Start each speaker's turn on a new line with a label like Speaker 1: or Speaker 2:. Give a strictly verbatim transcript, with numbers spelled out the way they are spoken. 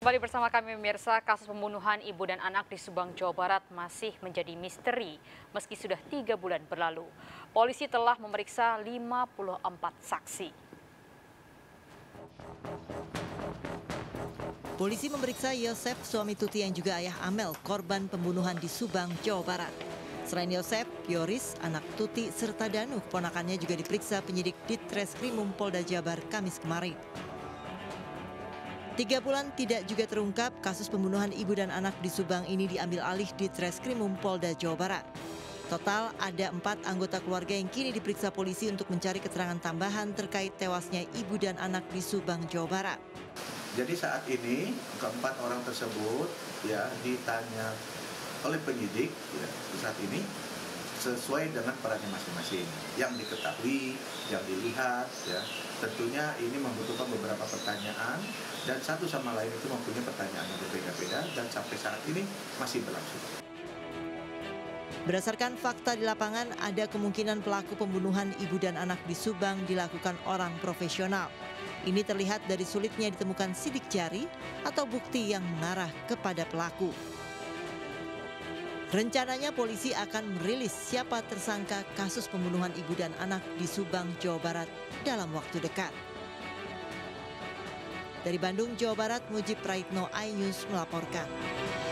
Speaker 1: Kembali bersama kami pemirsa, kasus pembunuhan ibu dan anak di Subang, Jawa Barat masih menjadi misteri meski sudah tiga bulan berlalu. Polisi telah memeriksa lima puluh empat saksi.
Speaker 2: Polisi memeriksa Yosef, suami Tuti yang juga ayah Amel, korban pembunuhan di Subang, Jawa Barat. Selain Yosef, Yoris, anak Tuti, serta Danu, keponakannya juga diperiksa penyidik Ditreskrimum Polda Jabar Kamis kemarin. Tiga bulan tidak juga terungkap, kasus pembunuhan ibu dan anak di Subang ini diambil alih Ditreskrimum Polda Jawa Barat. Total ada empat anggota keluarga yang kini diperiksa polisi untuk mencari keterangan tambahan terkait tewasnya ibu dan anak di Subang, Jawa Barat.
Speaker 3: Jadi saat ini keempat orang tersebut ya ditanya oleh penyidik ya, saat ini sesuai dengan perannya masing-masing yang diketahui, yang dilihat ya. Tentunya ini membutuhkan beberapa pertanyaan dan satu sama lain itu mempunyai pertanyaan yang berbeda-beda dan sampai saat ini masih berlangsung.
Speaker 2: Berdasarkan fakta di lapangan, ada kemungkinan pelaku pembunuhan ibu dan anak di Subang dilakukan orang profesional. Ini terlihat dari sulitnya ditemukan sidik jari atau bukti yang mengarah kepada pelaku. Rencananya polisi akan merilis siapa tersangka kasus pembunuhan ibu dan anak di Subang, Jawa Barat dalam waktu dekat. Dari Bandung, Jawa Barat, Mujib Praitno, iNews melaporkan.